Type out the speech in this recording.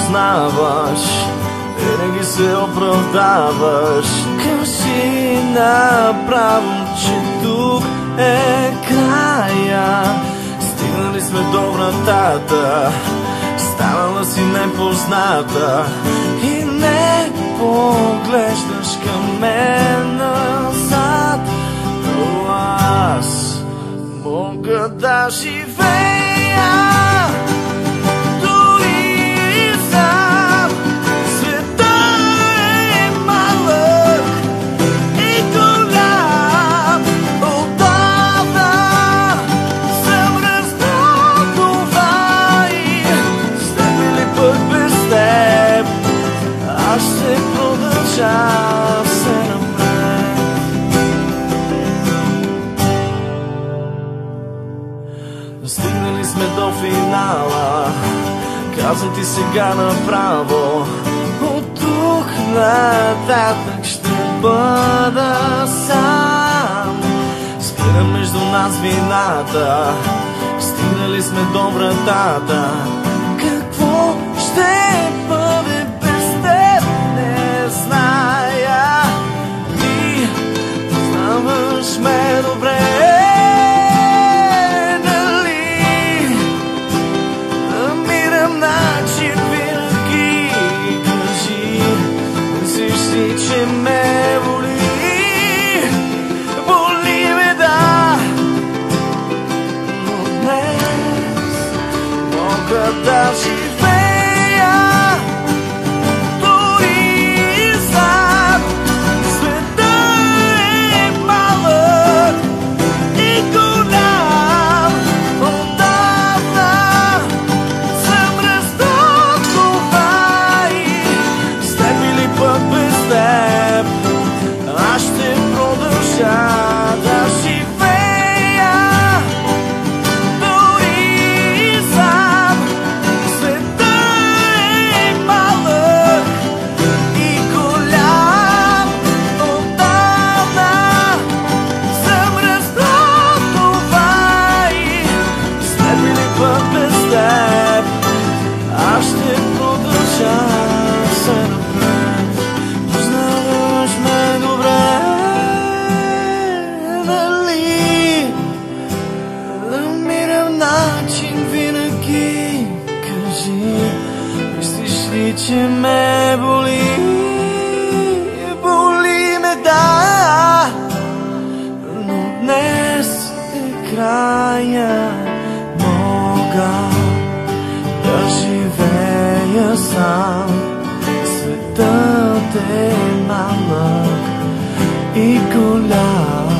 познаваш, винаги се оправдаваш. Кажи направо, че тук е края. Стигнали сме до вратата, станала си непозната и не поглеждаш към мен назад. Но аз мога да живея дори сам. Света е малък и голям. Отдавна съм разбрал това и с теб или пък без теб аз ще продължа все напред. Стигнали сме до финала, казвам ти сега направо. От тук нататък ще бъда сам. Спира между нас вината, стигнали сме до вратата. Какво ще бъде без теб, не зная. Ти познаваш ме добре. Намирам начин винаги. Кажи, мислиш ли, че ме боли? Боли ме, да, но днес мога да живея дори сам. Света е малък и голям. Отдавна съм разбрал това и с теб или пък без теб аз ще продължа да живея дори сам. Света е малък и голям. Отдавна съм разбрал това и с теб или пък без теб аз ще продължа все напред. Познаваш ме добре, нали? Намирам начин винаги. Кажи, мислиш ли, че ме боли? Боли ме, да, но днес е края. Мога да живея сам. Светът е малък и голям.